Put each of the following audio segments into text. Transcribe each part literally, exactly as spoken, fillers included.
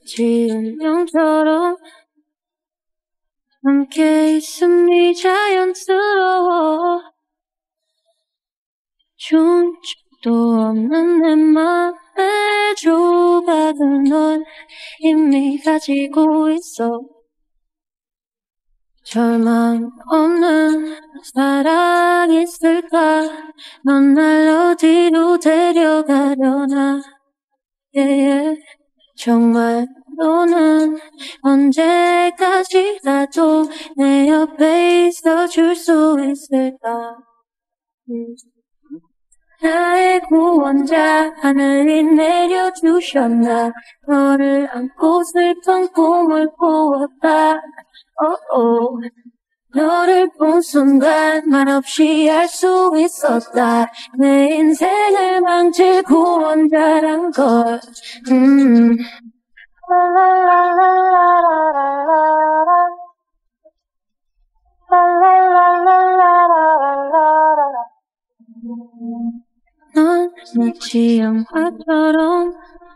지은 영처럼 함께 있음이 자연스러워. 좋은 척도 없는 내 맘에 조각을 넌 이미 가지고 있어. 절망 없는 사랑 있을까? 넌 날 어디로 데려가려나? yeah, yeah. 정말 너는 언제까지라도 내 옆에 있어줄 수 있을까? 음. 나의 구원자 하늘이 내려주셨나? 너를 안고 슬픈 꿈을 꾸었다. oh, oh. 너를 본 순간 말없이 알 수 있었다. 내 인생을 망칠 구원자란 걸. 음. 넌 마치 영화처럼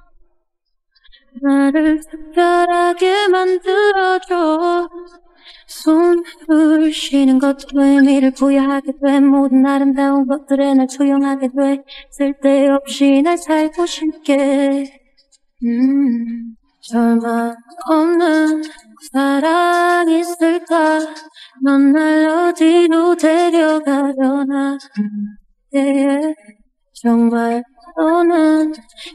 나를 특별하게 만들어줘. 숨을 쉬는 것도 의미를 부여하게 돼. 모든 아름다운 것들에 날 투영하게 돼. 쓸데없이 날 살고 싶게. 음, 절망 없는 사랑 있을까? 넌 날 어디로 데려가려나? yeah. 정말 너는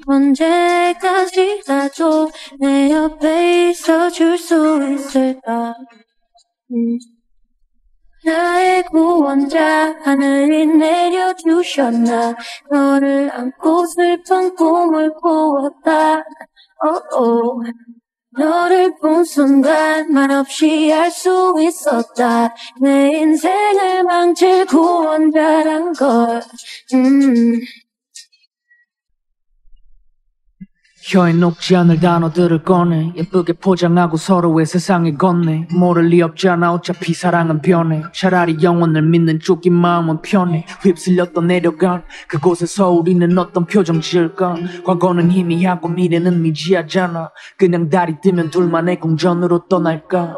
언제까지라도 내 옆에 있어줄 수 있을까? 음. 나의 구원자 하늘이 내려주셨나? 너를 안고 슬픈 꿈을 꾸었다. oh, oh. 너를 본 순간 말없이 알 수 있었다. 내 인생을 망칠 구원자란 걸. 음. 혀에 녹지 않을 단어들을 꺼내 예쁘게 포장하고 서로의 세상에 건네. 모를 리 없잖아 어차피 사랑은 변해. 차라리 영혼을 믿는 쪽인 마음은 편해. 휩쓸렸던 내려간 그곳에서 우리는 어떤 표정 지을까? 과거는 희미하고 미래는 미지하잖아. 그냥 달이 뜨면 둘만의 공전으로 떠날까?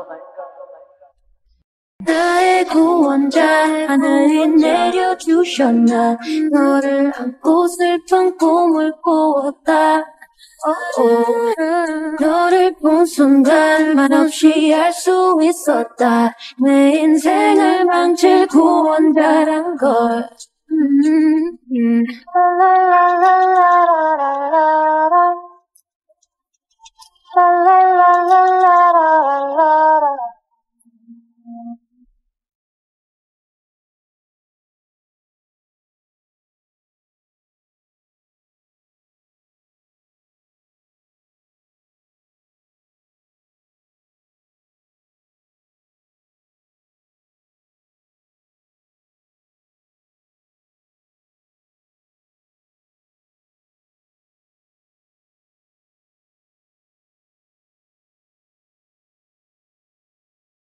나의 구원자 하늘이 내려주셨나? 너를 안고 슬픈 꿈을 꾸었다. oh, oh. 너를 본 순간 말없이 알 수 있었다. 내 인생을 망칠 구원자란 걸. 음, 음.